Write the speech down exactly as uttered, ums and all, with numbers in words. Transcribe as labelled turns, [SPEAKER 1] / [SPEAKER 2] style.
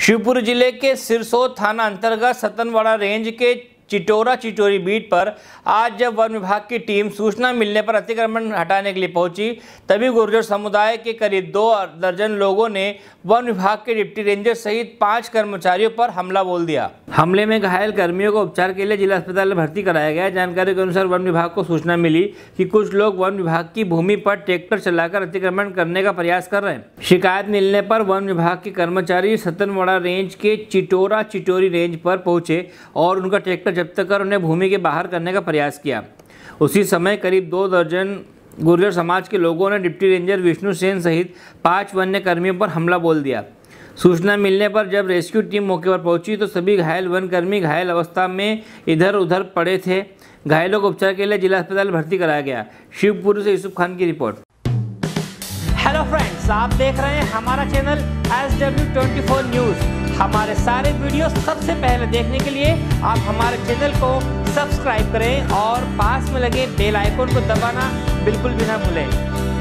[SPEAKER 1] शिवपुरी जिले के सिरसोद थाना अंतर्गत सतनवाड़ा रेंज के चिटोरा चिटोरी बीट पर आज जब वन विभाग की टीम सूचना मिलने पर अतिक्रमण हटाने के लिए पहुंची, तभी गुर्जर समुदाय के करीब दो दर्जन लोगों ने वन विभाग के डिप्टी रेंजर सहित पांच कर्मचारियों पर हमला बोल दिया। हमले में घायल कर्मियों को उपचार के लिए जिला अस्पताल में भर्ती कराया गया। जानकारी के अनुसार वन विभाग को सूचना मिली कि कुछ लोग वन विभाग की भूमि पर ट्रैक्टर चलाकर अतिक्रमण करने का प्रयास कर रहे हैं। शिकायत मिलने पर वन विभाग के कर्मचारी सतनवाड़ा रेंज के चिटोरा चिटोरी रेंज पर पहुंचे और उनका ट्रैक्टर जब्त कर उन्हें भूमि के बाहर करने का प्रयास किया। उसी समय करीब दो दर्जन गुर्जर समाज के लोगों ने डिप्टी रेंजर विष्णु सेन सहित पांच वन्य कर्मियों पर हमला बोल दिया। सूचना मिलने पर जब रेस्क्यू टीम मौके पर पहुंची तो सभी घायल वनकर्मी घायल अवस्था में इधर उधर पड़े थे। घायलों को उपचार के लिए जिला अस्पताल में भर्ती कराया गया। शिवपुरी से यूसुफ खान की रिपोर्ट। हेलो फ्रेंड्स, आप देख रहे हैं हमारा channel S W twenty four news. हमारे सारे वीडियो सबसे पहले देखने के लिए आप हमारे चैनल को सब्सक्राइब करें और पास में लगे बेल आइकन को दबाना बिल्कुल भी ना भूलें।